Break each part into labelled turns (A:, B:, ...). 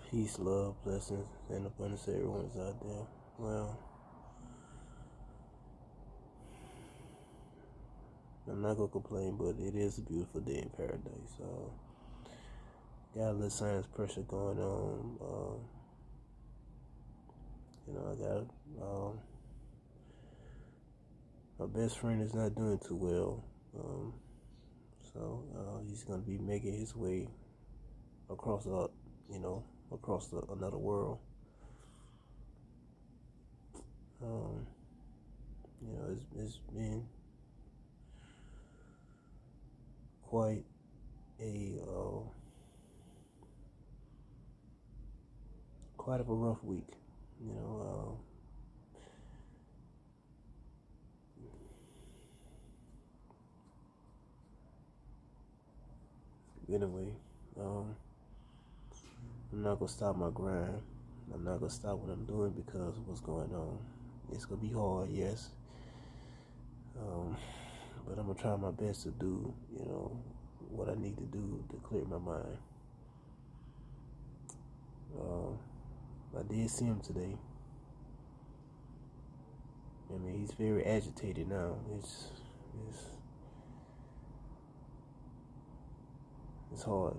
A: Peace, love, blessings, and abundance to everyone's out there. Well, I'm not gonna complain, but it is a beautiful day in paradise. Got a little sinus pressure going on. I got my best friend is not doing too well. He's gonna be making his way across another world. It's been quite quite of a rough week. Anyway, I'm not gonna stop my grind. I'm not gonna stop what I'm doing because of what's going on. It's gonna be hard, yes. But I'm gonna try my best to do, what I need to do to clear my mind. I did see him today. I mean, he's very agitated now. It's hard.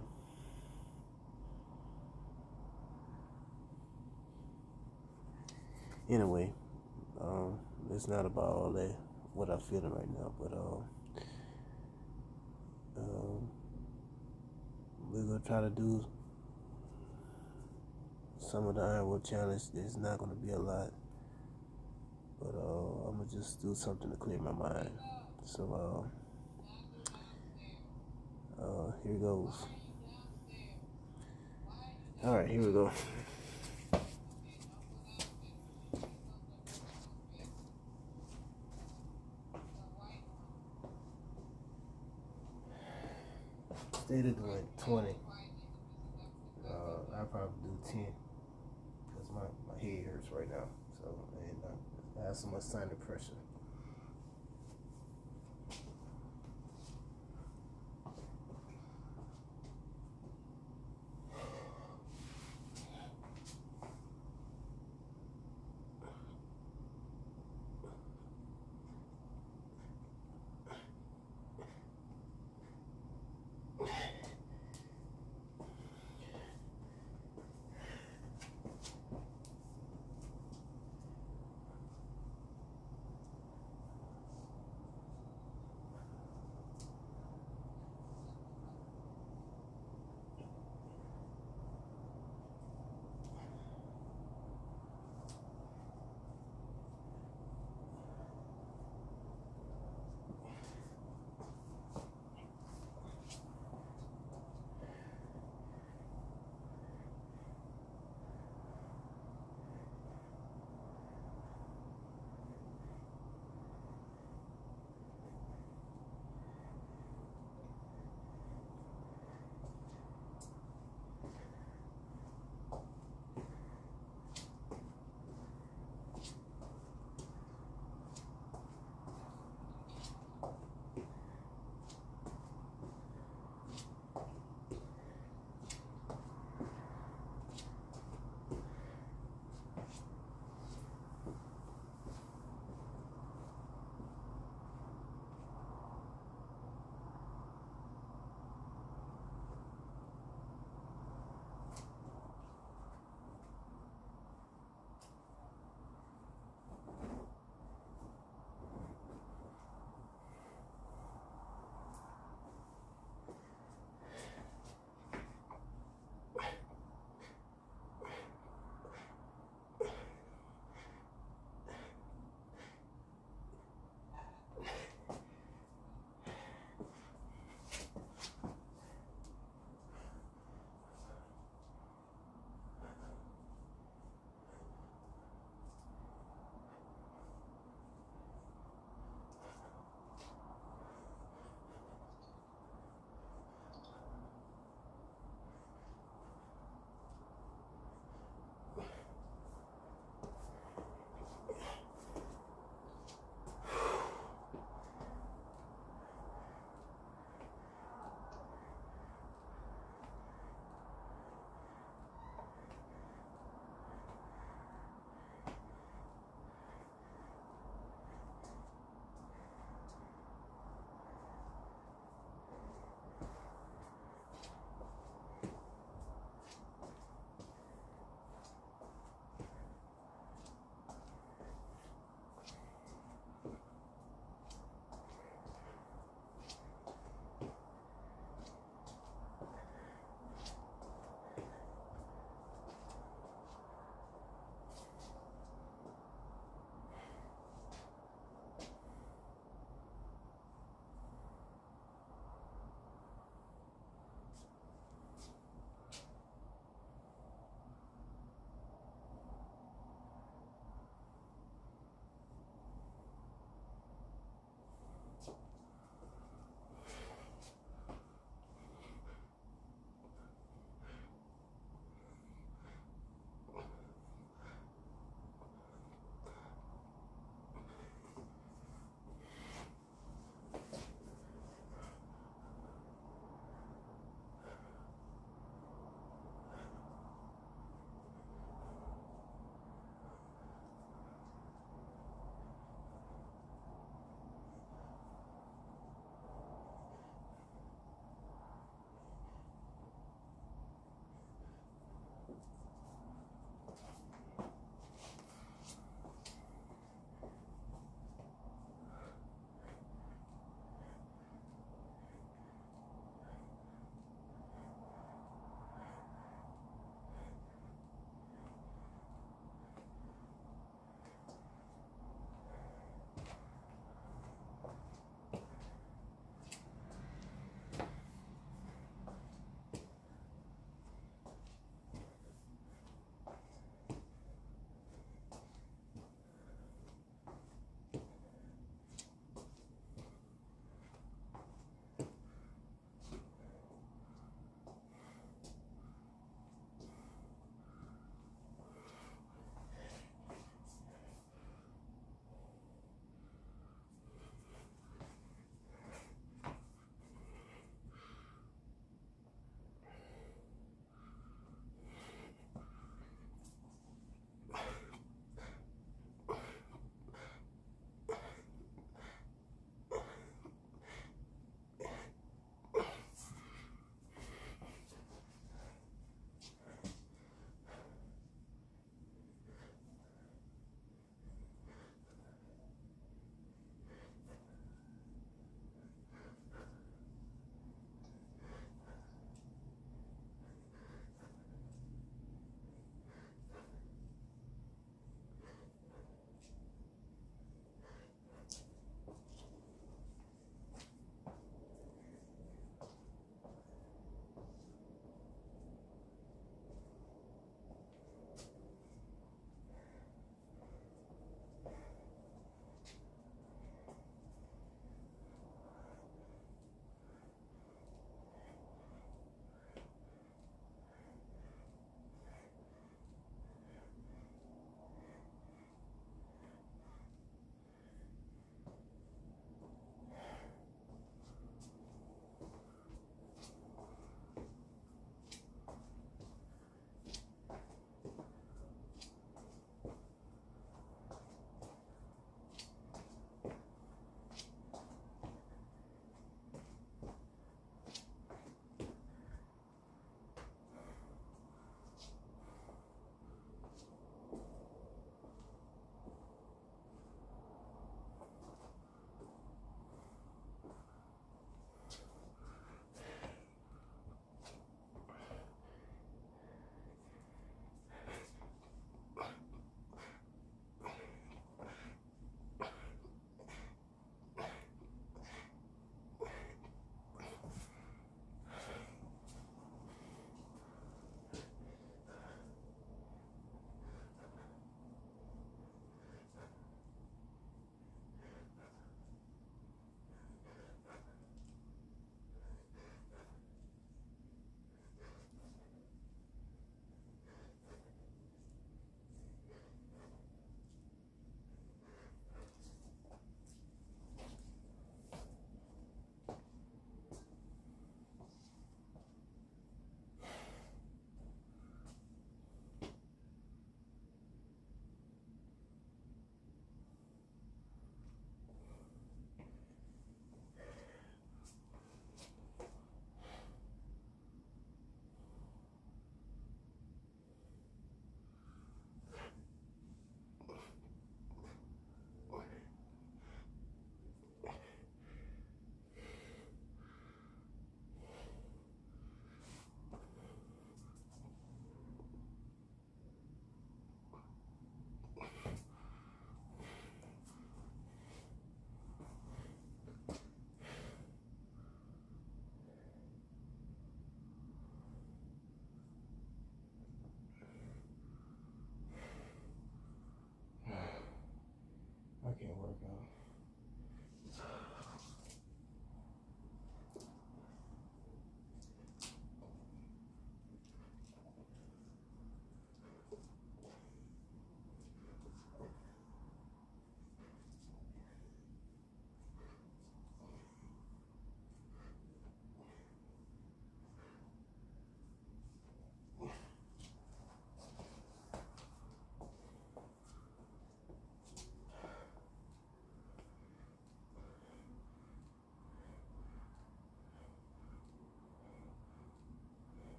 A: Anyway, it's not about all that, what I'm feeling right now, but we're gonna try to do some of the Ironwood challenge. It's not gonna be a lot, but I'm gonna just do something to clear my mind. So here goes. All right, here we go. Instead of doing 20, I'll probably do 10 because my head hurts right now. So, and I have so much sinus pressure.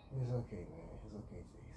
A: It's okay, man. It's okay, Chase.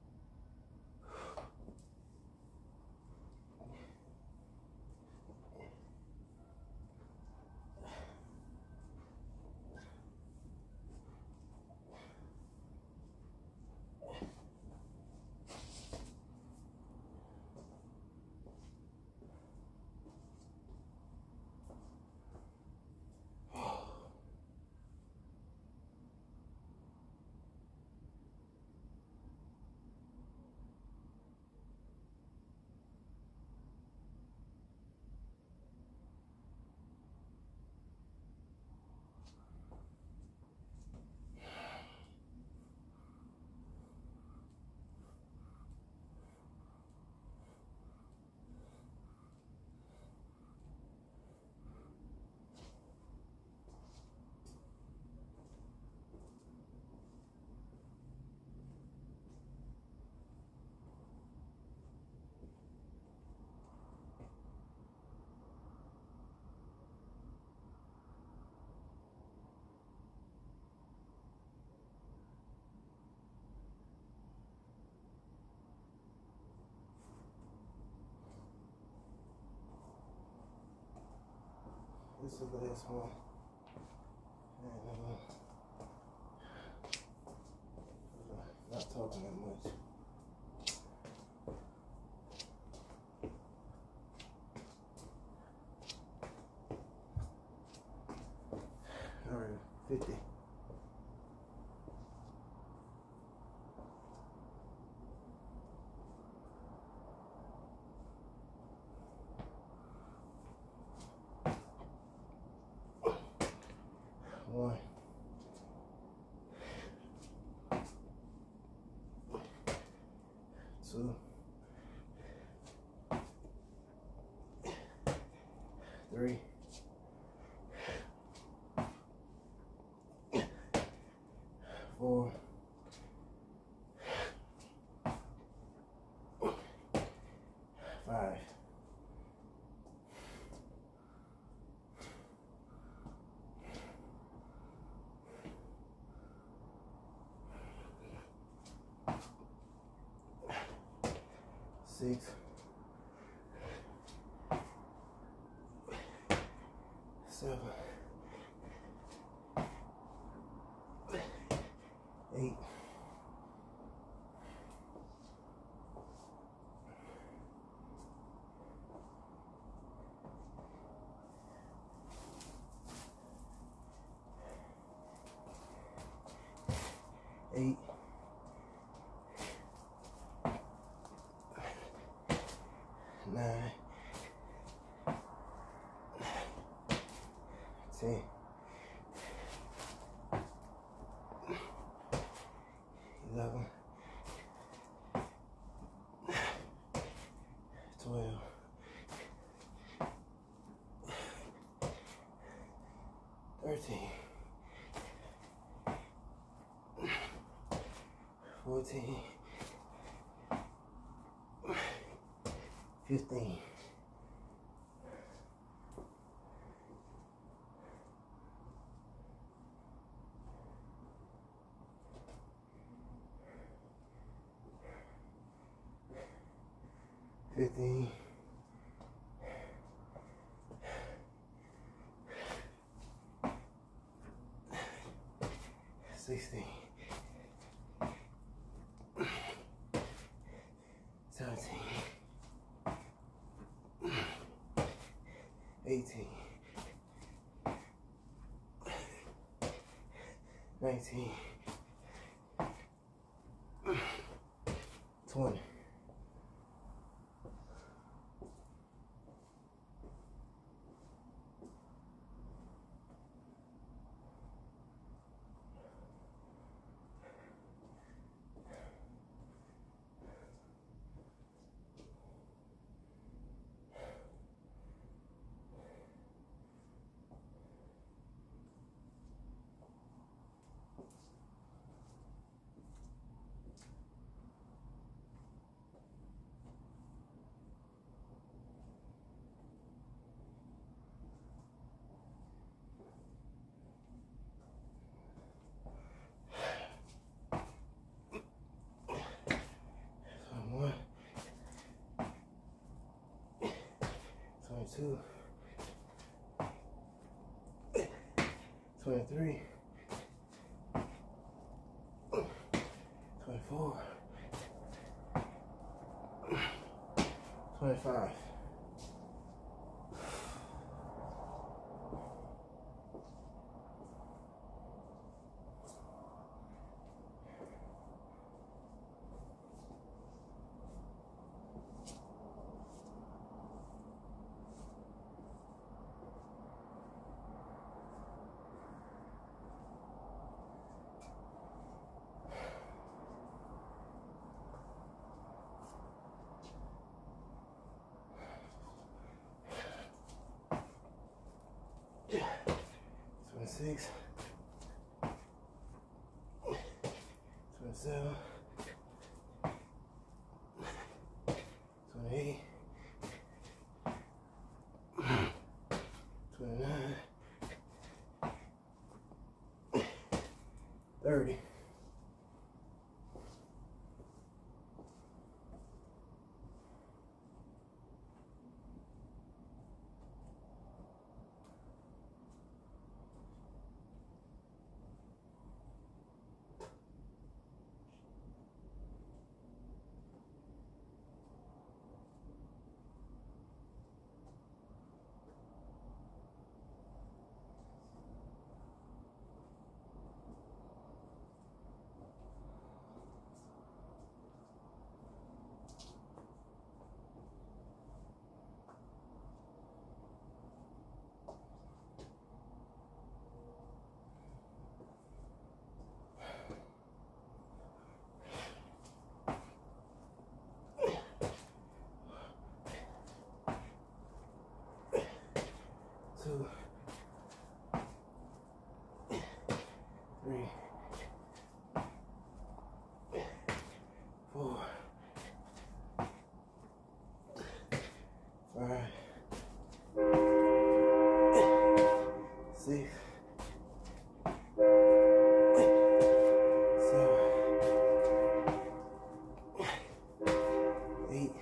A: This is the last one. And not talking that much. All right, 50. One. Two. Three. Four. Five. Six. 7. 8. 8. 9. 10. 11. 12. 13. 14. 15. 15. 16. 17. 18. 19. 20. 22, 23, 24, 25. Yeah. 26, 27, 28, 29, 30. Two, 3, 4, 5, 6, 7, 8,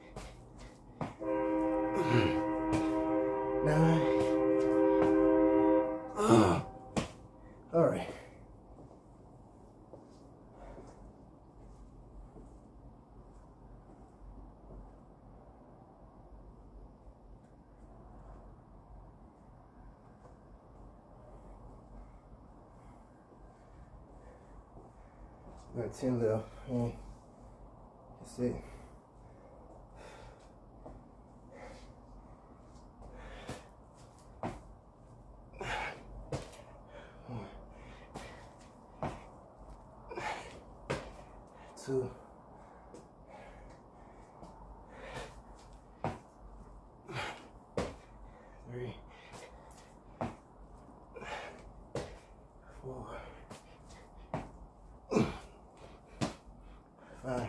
A: 9. All right. Got 10 left. That's it. Two, 3, 4, 5.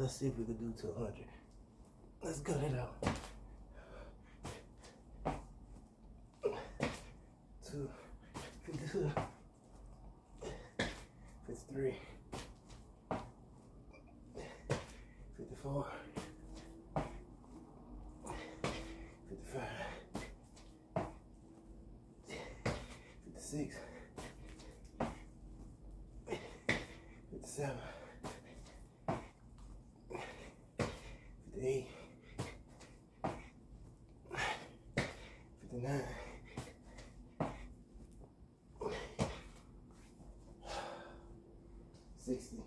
A: let's see if we can do 200. Let's gut it out. 52, 53, 54, 55, 56, 57, 58, 59, 60.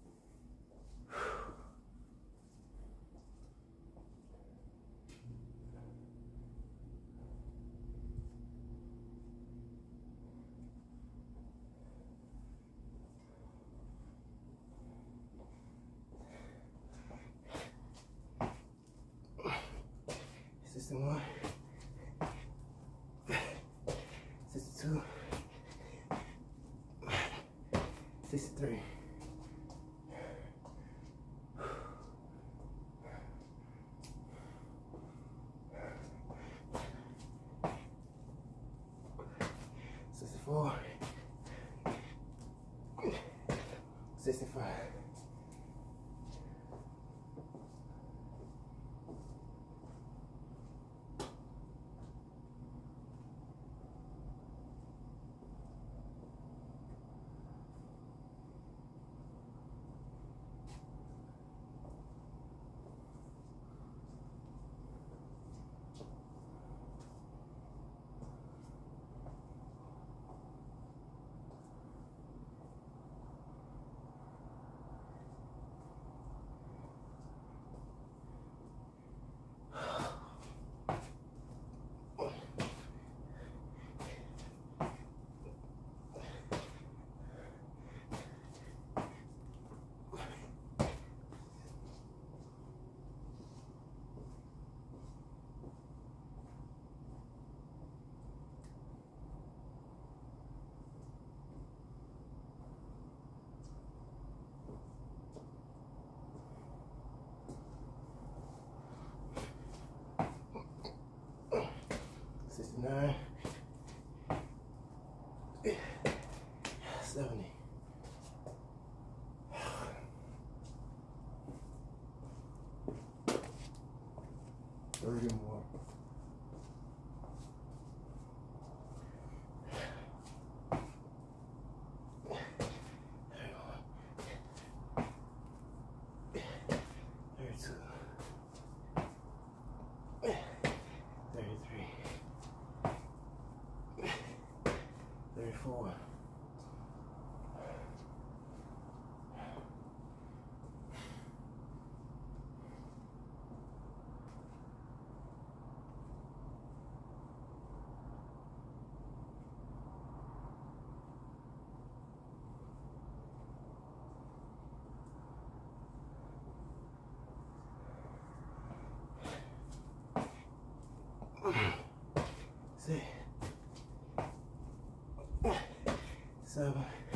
A: 61, 62, 63, 64, 65. Nine, 70, 30 more. 32, 33, 34, 6, 7,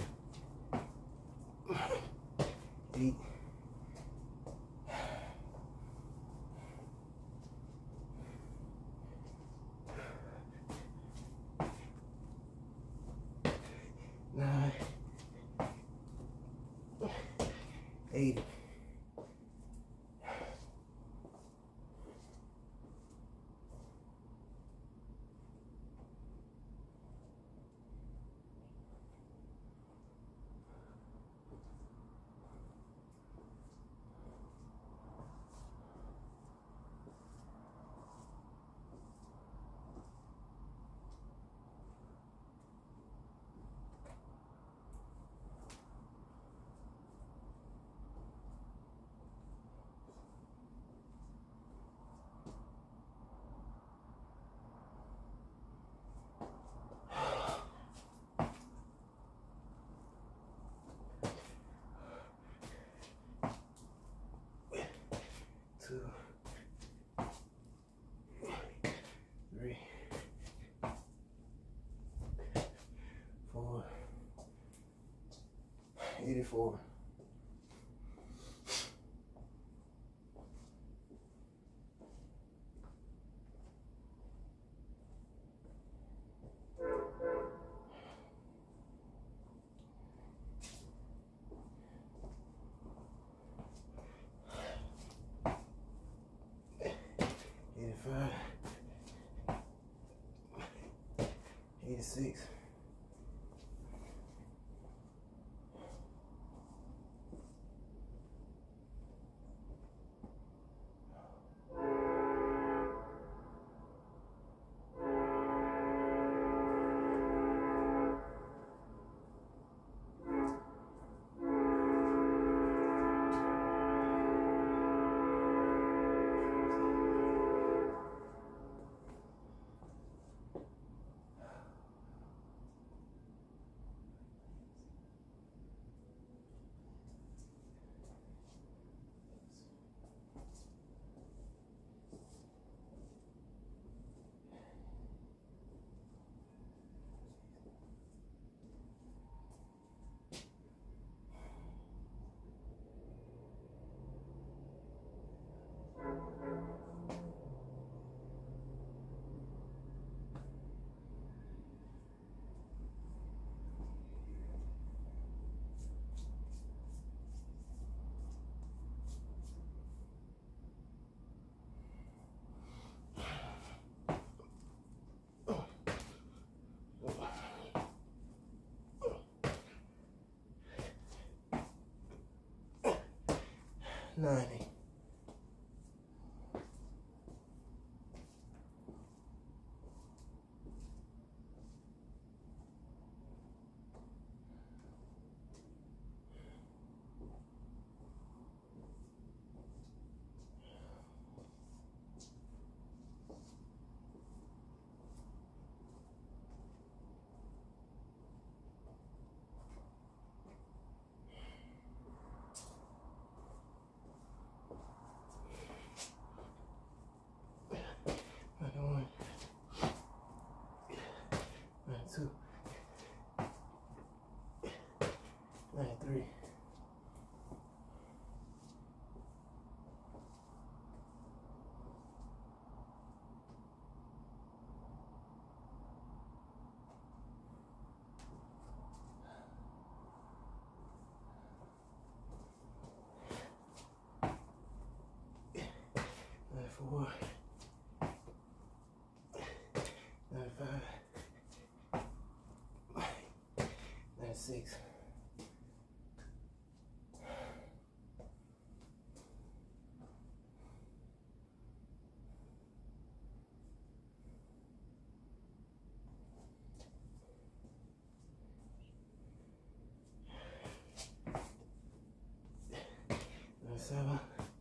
A: 8, 9, 80. Two, 3, 4, 84, 6. $90. Two, 93. $94. $95. $96. $97.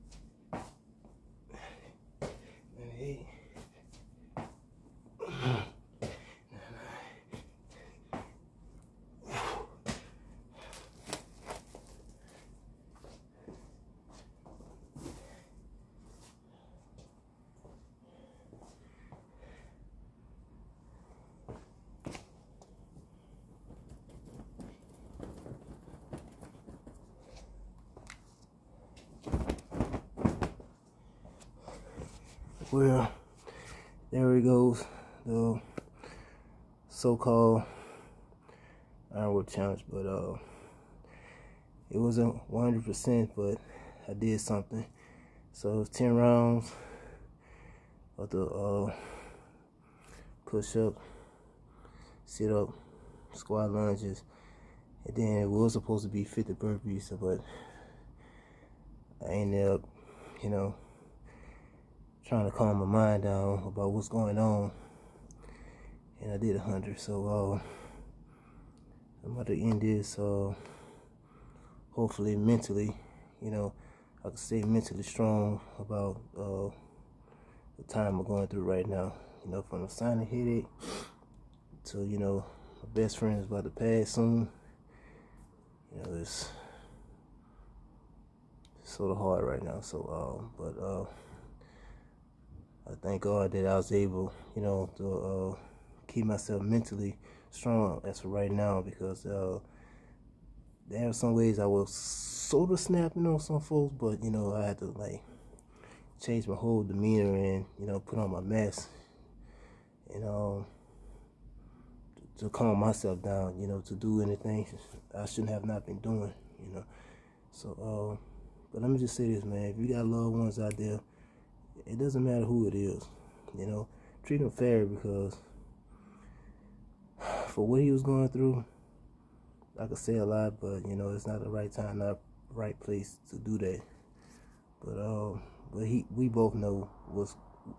A: $98. Well, there it goes, the so-called iron work challenge, but it wasn't 100%, but I did something. So it was 10 rounds of the push-up, sit-up, squat lunges, and then it was supposed to be 50 burpees, but I ended up, trying to calm my mind down about what's going on, and I did 100. So I'm about to end this. Hopefully mentally, I can stay mentally strong about the time I'm going through right now. From a sinus headache to my best friend is about to pass soon. It's sort of hard right now. So but I thank God that I was able, to keep myself mentally strong as for right now, because there are some ways I was sort of snapping on some folks, but I had to change my whole demeanor and put on my mask and to calm myself down, to do anything I shouldn't have not been doing, So but let me just say this, man: if you got loved ones out there, it doesn't matter who it is, treat them fair, because for what he was going through, I could say a lot, but you know, it's not the right time, not right place to do that. But we both know what's,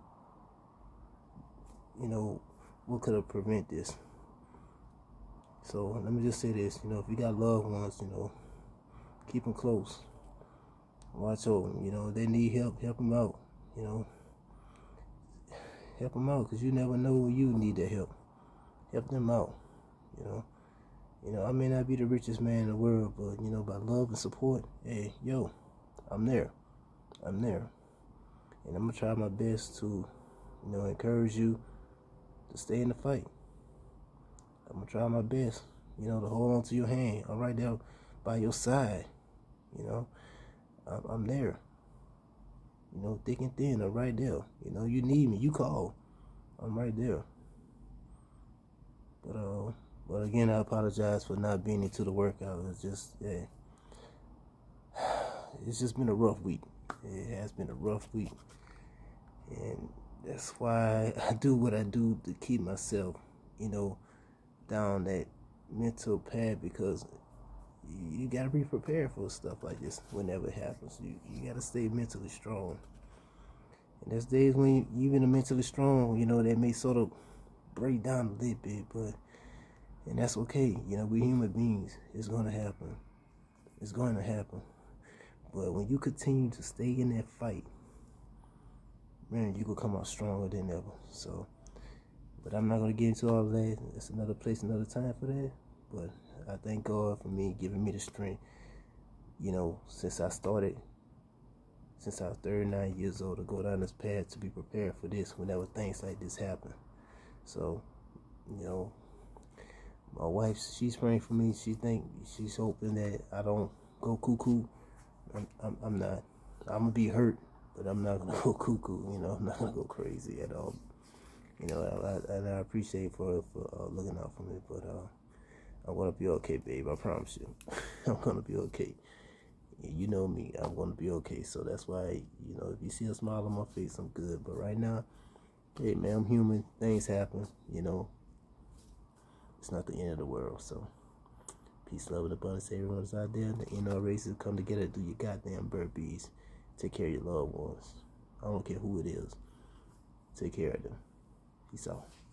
A: you know, what could have prevented this. So let me just say this, you know, if you got loved ones, you know, keep them close. Watch over them, you know, if they need help them out, you know. Help them out, because you never know when you need that help. Help them out, you know. You know, I may not be the richest man in the world, but, you know, by love and support, hey, yo, I'm there. I'm there. And I'm going to try my best to, you know, encourage you to stay in the fight. I'm going to try my best, you know, to hold on to your hand. I'm right there by your side, you know. I'm there. You know, thick and thin, I'm right there. You know, you need me, you call. I'm right there. But again, I apologize for not being into the workout. It's just, yeah, it's just been a rough week. It has been a rough week. And that's why I do what I do to keep myself, you know, down that mental path, because you got to be prepared for stuff like this whenever it happens. You got to stay mentally strong. And there's days when you even mentally strong, you know, that may sort of break down a little bit, and that's okay. You know, we're human beings. It's going to happen. It's going to happen. But when you continue to stay in that fight, man, you will come out stronger than ever. So, but I'm not going to get into all of that. It's another place, another time for that. But I thank God for me, giving me the strength, you know, since I was 39 years old, to go down this path to be prepared for this whenever things like this happen. So, you know, my wife, she's praying for me. She's hoping that I don't go cuckoo. I'm not. I'm gonna be hurt, but I'm not gonna go cuckoo. You know, I'm not gonna go crazy at all. You know, I appreciate for looking out for me, but I'm gonna be okay, babe. I promise you, I'm gonna be okay. You know me, I'm gonna be okay. So that's why, you know, if you see a smile on my face, I'm good. But right now, hey man, I'm human. Things happen. You know, it's not the end of the world. So peace, love, and abundance to everyone that's out there. The NR races come together, do your goddamn burpees. Take care of your loved ones. I don't care who it is. Take care of them. Peace out.